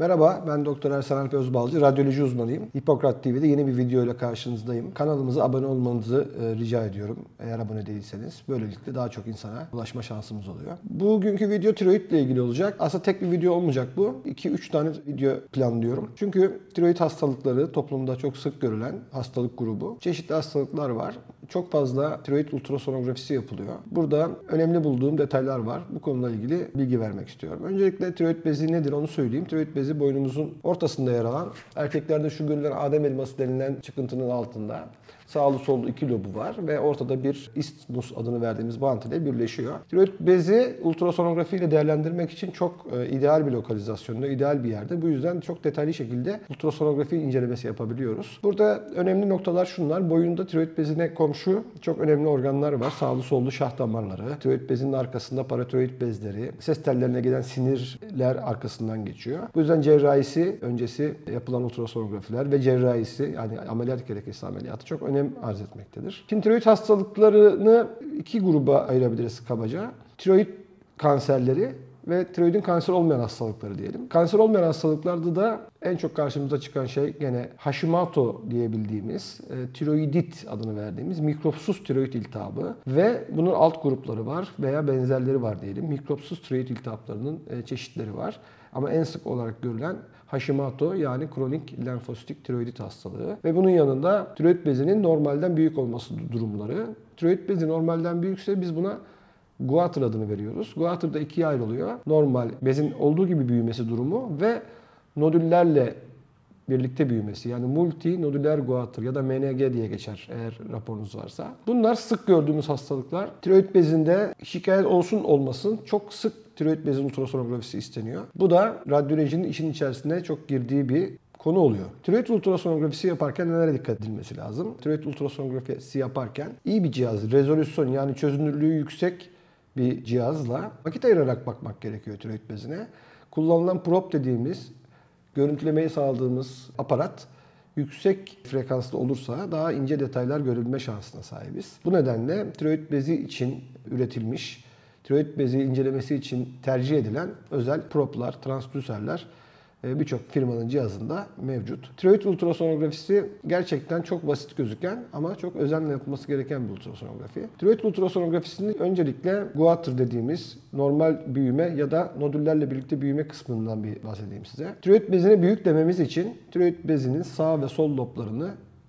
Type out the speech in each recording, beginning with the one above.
Merhaba, ben Doktor Ersan Alp Özbalcı, radyoloji uzmanıyım. Hipokrat TV'de yeni bir video ile karşınızdayım. Kanalımıza abone olmanızı rica ediyorum eğer abone değilseniz. Böylelikle daha çok insana ulaşma şansımız oluyor. Bugünkü video tiroid ile ilgili olacak. Aslında tek bir video olmayacak bu. 2-3 tane video planlıyorum. Çünkü tiroid hastalıkları toplumda çok sık görülen hastalık grubu. Çeşitli hastalıklar var. Çok fazla tiroid ultrasonografisi yapılıyor. Burada önemli bulduğum detaylar var. Bu konuyla ilgili bilgi vermek istiyorum. Öncelikle tiroid bezi nedir onu söyleyeyim. Tiroid bezi boynumuzun ortasında yer alan, erkeklerde şu görülen adem elması denilen çıkıntının altında sağlı sollu iki lobu var ve ortada bir isthmus adını verdiğimiz bant ile birleşiyor. Tiroid bezi ultrasonografi ile değerlendirmek için çok ideal bir lokalizasyonda, ideal bir yerde. Bu yüzden çok detaylı şekilde ultrasonografi incelemesi yapabiliyoruz. Burada önemli noktalar şunlar. Boyunda tiroid bezine komşu çok önemli organlar var. Sağlı sollu şah damarları, tiroid bezinin arkasında paratiroid bezleri, ses tellerine giden sinirler arkasından geçiyor. Bu yüzden cerrahisi öncesi yapılan ultrasonografiler ve cerrahisi yani ameliyat gerekirse ameliyatı çok önemli arz etmektedir. Şimdi tiroid hastalıklarını iki gruba ayırabiliriz kabaca. Tiroid kanserleri ve tiroidin kanser olmayan hastalıkları diyelim. Kanser olmayan hastalıklarda da en çok karşımıza çıkan şey gene Hashimoto diyebildiğimiz, tiroidit adını verdiğimiz mikropsuz tiroid iltihabı ve bunun alt grupları var veya benzerleri var diyelim. Mikropsuz tiroid iltihaplarının çeşitleri var. Ama en sık olarak görülen Hashimoto yani kronik lenfositik tiroidit hastalığı ve bunun yanında tiroid bezinin normalden büyük olması durumları. Tiroid bezi normalden büyükse biz buna Goiter adını veriyoruz. Goiter'da ikiye ayrılıyor. Normal bezin olduğu gibi büyümesi durumu ve nodüllerle birlikte büyümesi. Yani multinodüler goiter ya da MNG diye geçer eğer raporunuz varsa. Bunlar sık gördüğümüz hastalıklar. Tiroid bezinde şikayet olsun olmasın çok sık tiroid bezi ultrasonografisi isteniyor. Bu da radyolojinin işin içerisine çok girdiği bir konu oluyor. Tiroid ultrasonografisi yaparken nelere dikkat edilmesi lazım? Tiroid ultrasonografisi yaparken iyi bir cihaz, rezolüsyon yani çözünürlüğü yüksek bir cihazla vakit ayırarak bakmak gerekiyor tiroid bezine. Kullanılan prop dediğimiz görüntülemeyi sağladığımız aparat yüksek frekanslı olursa daha ince detaylar görebilme şansına sahibiz. Bu nedenle tiroid bezi için üretilmiş, tiroid bezi incelemesi için tercih edilen özel proplar, transdüserler birçok firmanın cihazında mevcut. Tiroid ultrasonografisi gerçekten çok basit gözüken ama çok özenle yapılması gereken bir ultrasonografi. Tiroid ultrasonografisinin öncelikle Goiter dediğimiz normal büyüme ya da nodüllerle birlikte büyüme kısmından bir bahsedeyim size. Tiroid bezine büyük dememiz için tiroid bezinin sağ ve sol loblarını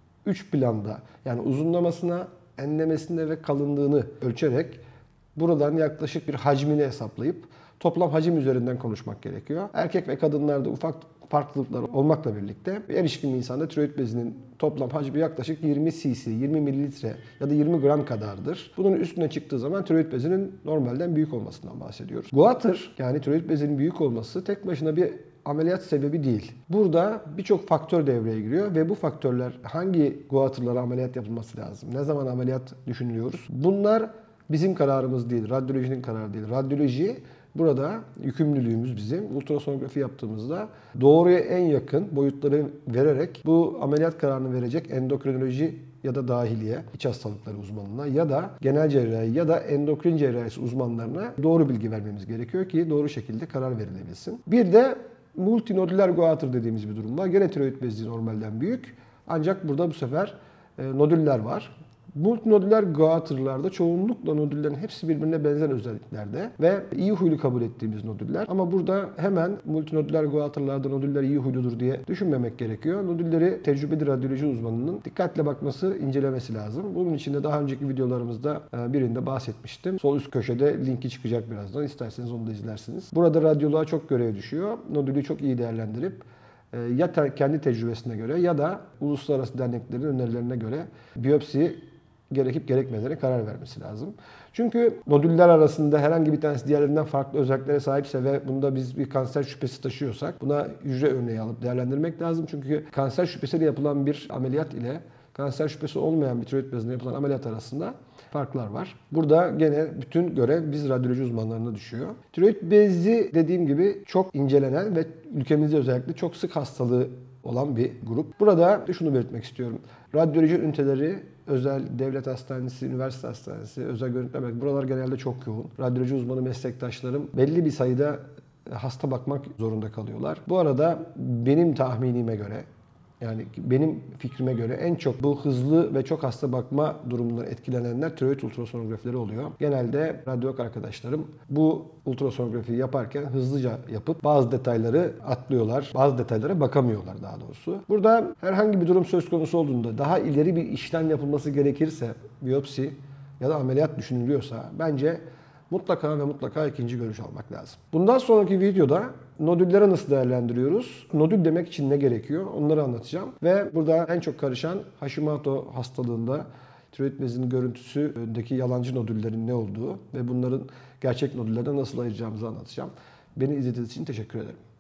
3 planda yani uzunlamasına, enlemesine ve kalınlığını ölçerek buradan yaklaşık bir hacmini hesaplayıp toplam hacim üzerinden konuşmak gerekiyor. Erkek ve kadınlarda ufak farklılıklar olmakla birlikte erişkin bir insanda tiroid bezinin toplam hacmi yaklaşık 20 cc, 20 mililitre ya da 20 gram kadardır. Bunun üstüne çıktığı zaman tiroid bezinin normalden büyük olmasından bahsediyoruz. Goiter yani tiroid bezinin büyük olması tek başına bir ameliyat sebebi değil. Burada birçok faktör devreye giriyor ve bu faktörler hangi goiter'lara ameliyat yapılması lazım? Ne zaman ameliyat düşünülüyoruz? Bunlar bizim kararımız değil, radyolojinin kararı değil. Radyoloji burada yükümlülüğümüz bizim. Ultrasonografi yaptığımızda doğruya en yakın boyutları vererek bu ameliyat kararını verecek endokrinoloji ya da dahiliye, iç hastalıkları uzmanına ya da genel cerrahi ya da endokrin cerrahisi uzmanlarına doğru bilgi vermemiz gerekiyor ki doğru şekilde karar verilebilsin. Bir de multinodüler goiter dediğimiz bir durum var. Gene tiroid bezi normalden büyük. Ancak burada bu sefer nodüller var. Multinodüler goiter'larda çoğunlukla nodüllerin hepsi birbirine benzer özelliklerde ve iyi huylu kabul ettiğimiz nodüller. Ama burada hemen multinodüler goiter'larda nodüller iyi huyludur diye düşünmemek gerekiyor. Nodülleri tecrübeli radyoloji uzmanının dikkatle bakması, incelemesi lazım. Bunun için de daha önceki videolarımızda birinde bahsetmiştim. Sol üst köşede linki çıkacak birazdan. İsterseniz onu da izlersiniz. Burada radyoloğa çok görev düşüyor. Nodülü çok iyi değerlendirip ya kendi tecrübesine göre ya da uluslararası derneklerin önerilerine göre biyopsi gerekip gerekmediğine karar vermesi lazım. Çünkü nodüller arasında herhangi bir tanesi diğerlerinden farklı özelliklere sahipse ve bunda biz bir kanser şüphesi taşıyorsak buna hücre örneği alıp değerlendirmek lazım. Çünkü kanser şüphesiyle yapılan bir ameliyat ile kanser şüphesi olmayan bir tiroid bezinde yapılan ameliyat arasında farklar var. Burada gene bütün görev biz radyoloji uzmanlarına düşüyor. Tiroid bezi dediğim gibi çok incelenen ve ülkemizde özellikle çok sık hastalığı olan bir grup. Burada şunu belirtmek istiyorum. Radyoloji üniteleri, özel devlet hastanesi, üniversite hastanesi, özel görüntüleme, buralar genelde çok yoğun. Radyoloji uzmanı meslektaşlarım belli bir sayıda hasta bakmak zorunda kalıyorlar. Bu arada benim tahminime göre, yani benim fikrime göre en çok bu hızlı ve çok hasta bakma durumundan etkilenenler tiroid ultrasonografileri oluyor. Genelde radyolog arkadaşlarım bu ultrasonografiyi yaparken hızlıca yapıp bazı detayları atlıyorlar. Bazı detaylara bakamıyorlar daha doğrusu. Burada herhangi bir durum söz konusu olduğunda daha ileri bir işlem yapılması gerekirse, biyopsi ya da ameliyat düşünülüyorsa bence mutlaka ve mutlaka ikinci görüş almak lazım. Bundan sonraki videoda nodülleri nasıl değerlendiriyoruz? Nodül demek için ne gerekiyor? Onları anlatacağım. Ve burada en çok karışan Hashimoto hastalığında tiroid bezinin görüntüsündeki yalancı nodüllerin ne olduğu ve bunların gerçek nodüllerden nasıl ayıracağımızı anlatacağım. Beni izlediğiniz için teşekkür ederim.